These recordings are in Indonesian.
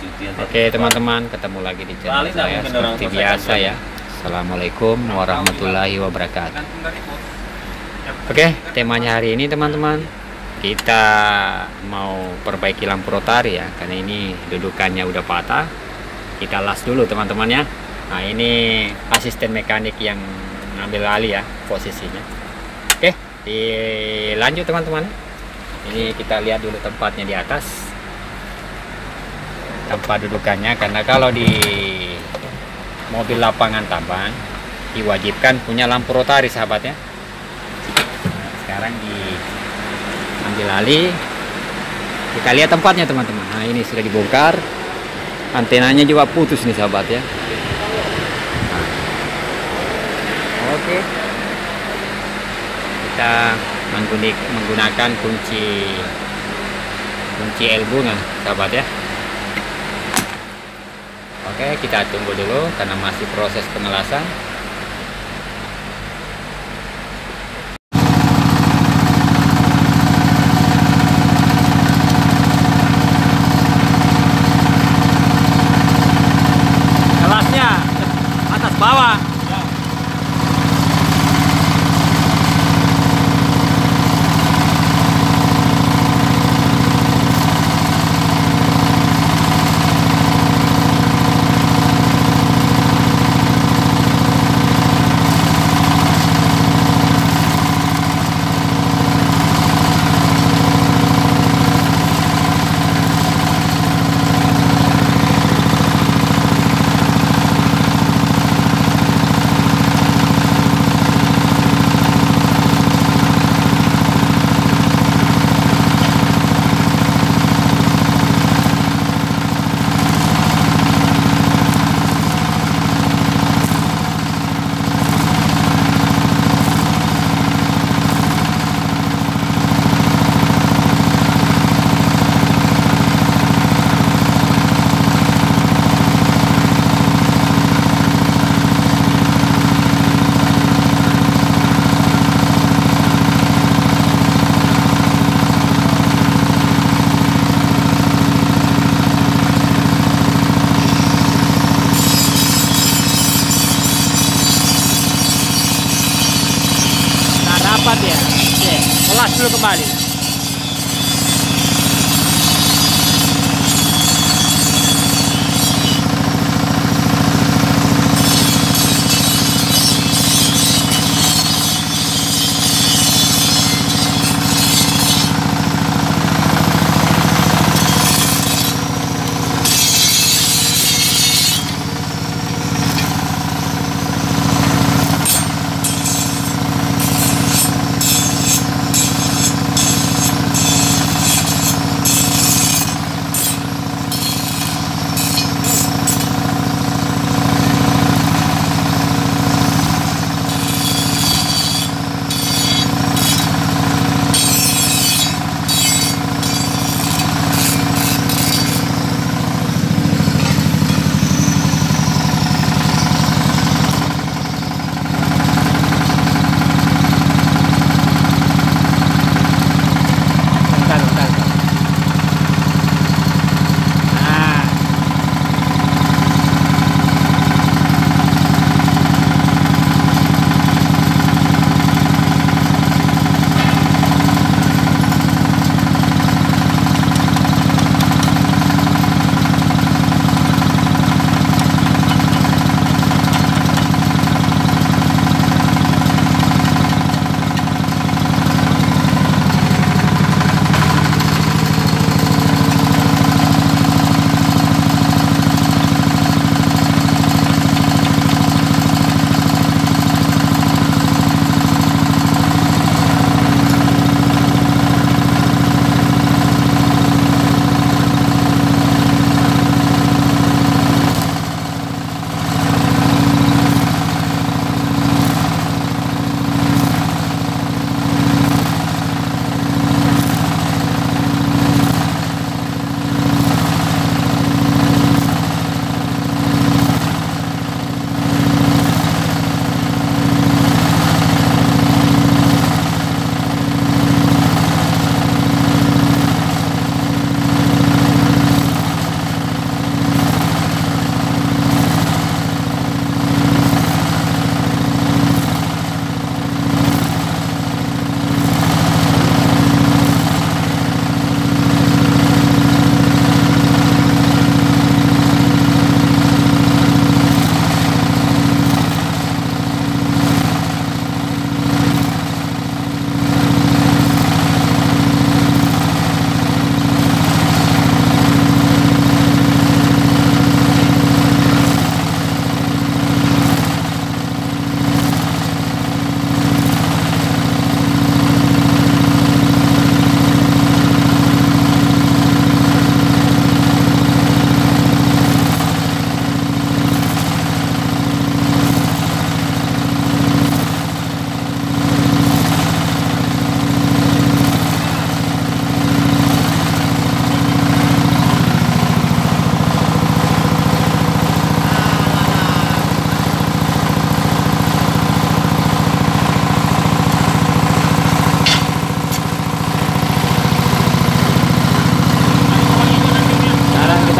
Oke teman-teman, ketemu lagi di channel saya seperti biasa ya. Assalamualaikum warahmatullahi wabarakatuh. Oke, temanya hari ini teman-teman, kita mau perbaiki lampu rotari ya, karena ini dudukannya udah patah. Kita las dulu teman-teman ya. Nah ini asisten mekanik yang ngambil alih ya posisinya. Oke, dilanjut teman-teman. Ini kita lihat dulu tempatnya di atas, tempat dudukannya, karena kalau di mobil lapangan tambang diwajibkan punya lampu rotari sahabat ya. Nah, sekarang diambil alih, kita lihat tempatnya teman-teman. Nah ini sudah dibongkar, antenanya juga putus nih sahabat ya. Nah, oke, kita menggunakan kunci elbow sahabat ya. Oke, kita tunggu dulu karena masih proses pengelasan. Kelasnya atas bawah. Ya, oke, ulas dulu kembali.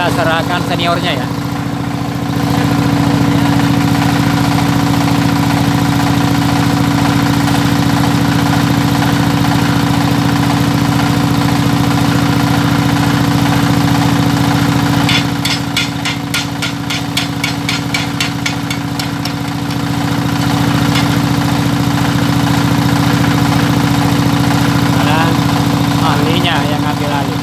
kita serahkan seniornya ya. Yang ngambil alih.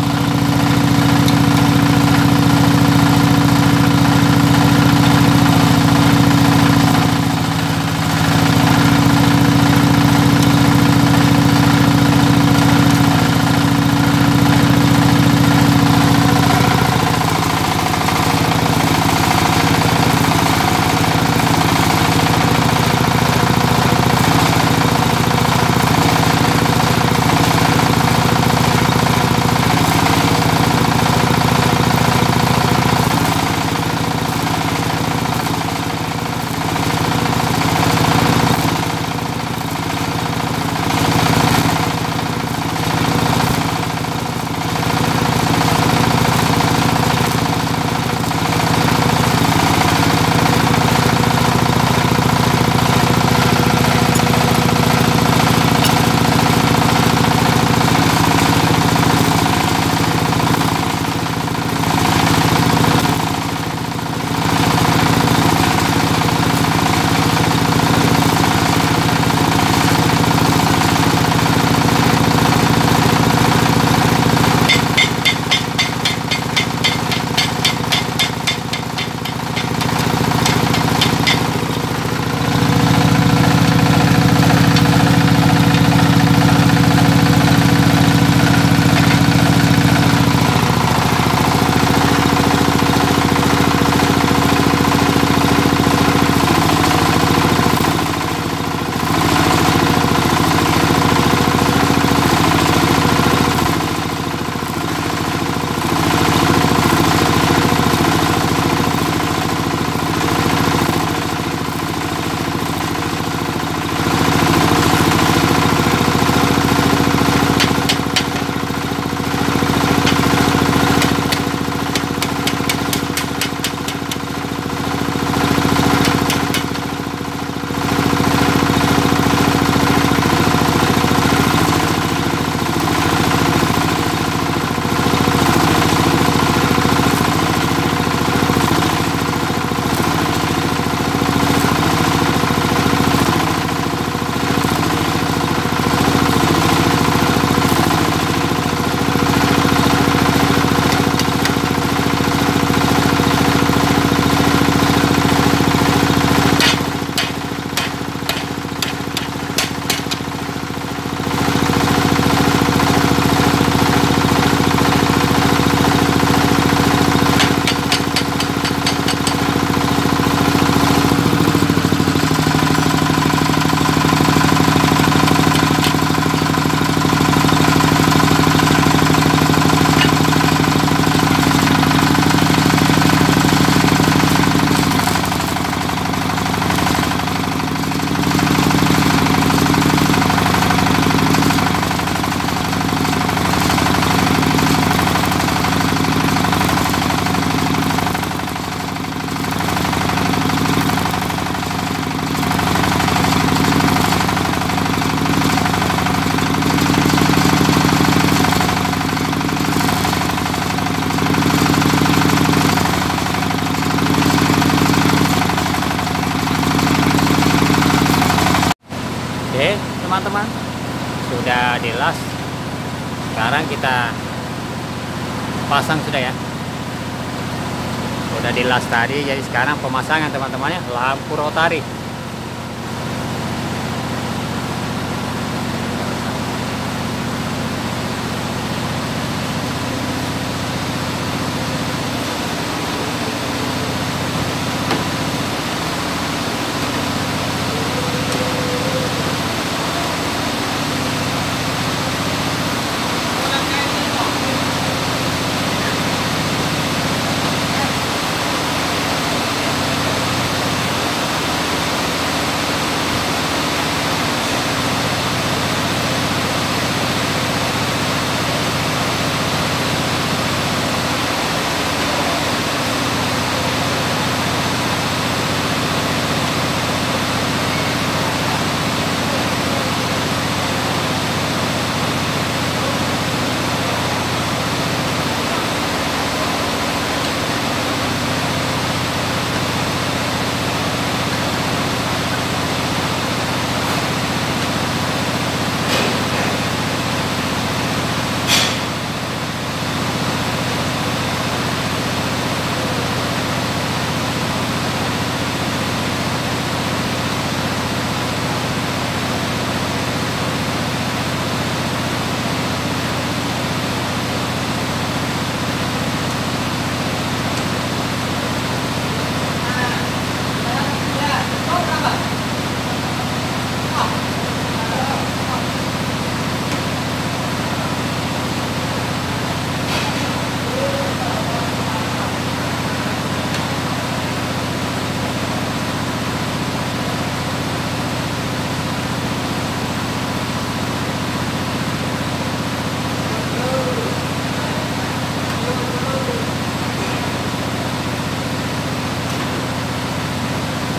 Oke teman-teman, sudah dilas. Sekarang kita pasang sudah ya. Sudah dilas tadi, jadi sekarang pemasangan teman-temannya lampu rotari.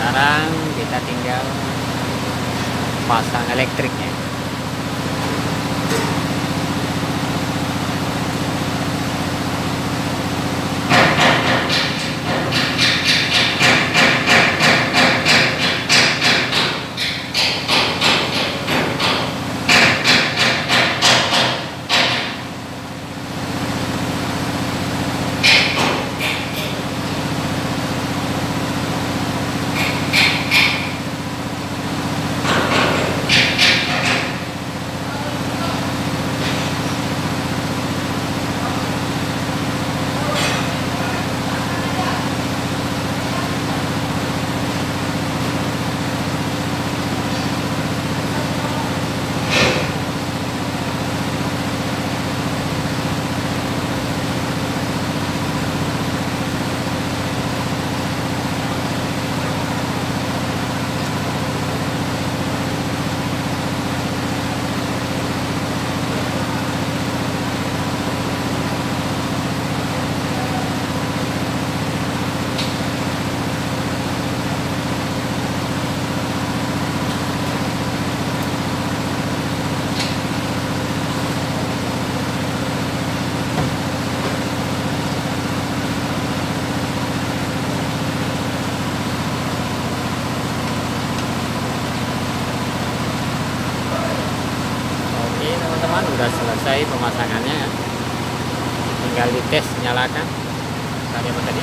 Sekarang kita tinggal pasang elektriknya. Teman-teman, udah selesai pemasangannya ya. Tinggal dites, nyalakan. Tadi apa tadi?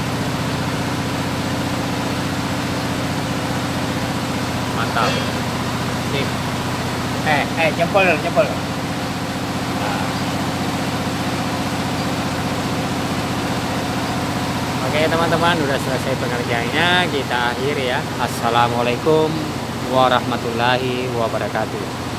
Mantap. Sip. Jempol. Oke teman-teman, udah selesai pengerjaannya. Kita akhiri ya. Assalamualaikum warahmatullahi wabarakatuh.